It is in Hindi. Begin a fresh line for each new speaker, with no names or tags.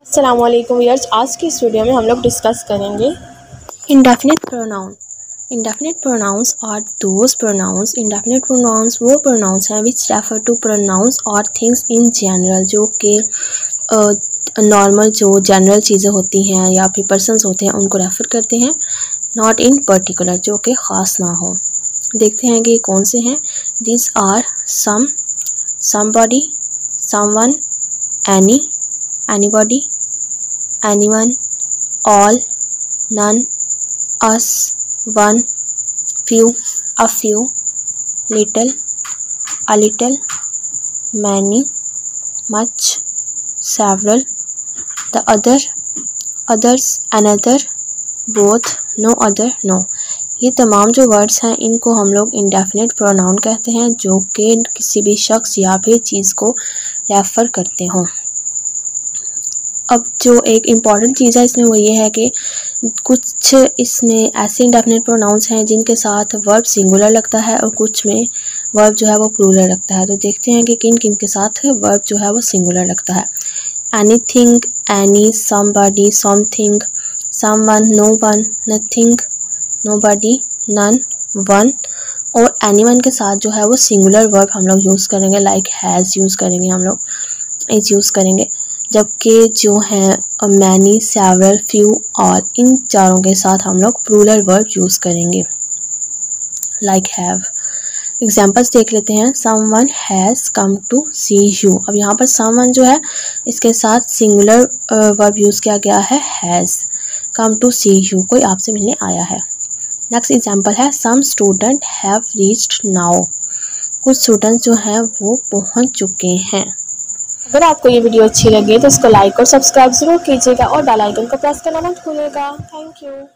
अस्सलाम वालेकुम व्यूअर्स, आज की इस वीडियो में हम लोग डिस्कस करेंगे indefinite pronoun. Indefinite pronouns are those pronouns, indefinite pronouns वो प्रोनाउंस हैं विच रेफर टू प्रोनाउंस और थिंग्स इन जनरल, जो कि नॉर्मल जो जनरल चीज़ें होती हैं या फिर पर्सनस होते हैं उनको रेफ़र करते हैं, नॉट इन पर्टिकुलर, जो कि ख़ास ना हो। देखते हैं कि ये कौन से हैं। This are some, somebody, someone, any, anybody, anyone, all, none, us, one, few, a few, little, a little, many, much, several, the other, others, another, both, no other, no। ये तमाम जो वर्ड्स हैं इनको हम लोग इंडेफिनिट प्रोनाउन कहते हैं, जो कि किसी भी शख्स या फिर चीज़ को रेफ़र करते हों। अब जो एक इम्पॉर्टेंट चीज़ है इसमें वो ये है कि कुछ इसमें ऐसे इंडेफिनिट प्रोनाउंस हैं जिनके साथ वर्ब सिंगुलर लगता है और कुछ में वर्ब जो है वो प्लूरल लगता है। तो देखते हैं कि किन किन के साथ वर्ब जो है वो सिंगुलर लगता है। Anything, any, somebody, something, someone, no one, nothing, nobody, none, one. और एनीवन के साथ जो है वो सिंगुलर वर्ब हम लोग यूज़ करेंगे, लाइक हैज़ यूज़ करेंगे, हम लोग इज यूज़ करेंगे। जबकि जो हैं मैनी, सेवरल, फ्यू, ऑल, इन चारों के साथ हम लोग प्लूरल वर्ब यूज़ करेंगे, लाइक हैव। एग्जांपल्स देख लेते हैं। Someone has come to see you. अब यहाँ पर समवन जो है इसके साथ सिंगुलर वर्ब यूज़ किया गया है, has come to see you, कोई आपसे मिलने आया है। नेक्स्ट एग्जांपल है some student have reached now. कुछ स्टूडेंट्स जो हैं वो पहुँच चुके हैं। अगर आपको ये वीडियो अच्छी लगे तो इसको लाइक और सब्सक्राइब ज़रूर कीजिएगा और बेल आइकन को प्रेस करना मत भूलिएगा। Thank you.